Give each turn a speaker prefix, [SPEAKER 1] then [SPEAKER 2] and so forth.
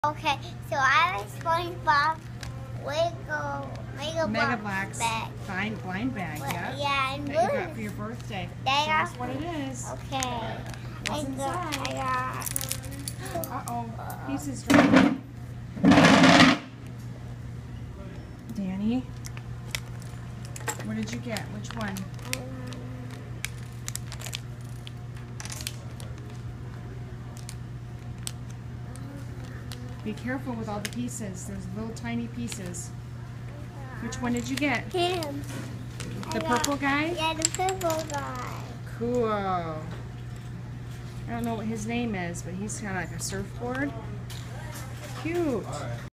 [SPEAKER 1] Okay, so I like Spongebob Mega
[SPEAKER 2] Blocks
[SPEAKER 1] bag.
[SPEAKER 2] fine blind bag, yeah.
[SPEAKER 1] Yeah, and
[SPEAKER 2] that you got for your birthday. Show us what it is.
[SPEAKER 1] Okay.
[SPEAKER 2] What's inside?
[SPEAKER 1] I got.
[SPEAKER 2] Uh-oh, pieces dropping. Danny, what did you get? Which one? Be careful with all the pieces. There's little tiny pieces. Which one did you get?
[SPEAKER 1] Him.
[SPEAKER 2] The purple guy?
[SPEAKER 1] Yeah, the purple guy.
[SPEAKER 2] Cool. I don't know what his name is, but he's kind of like a surfboard. Cute.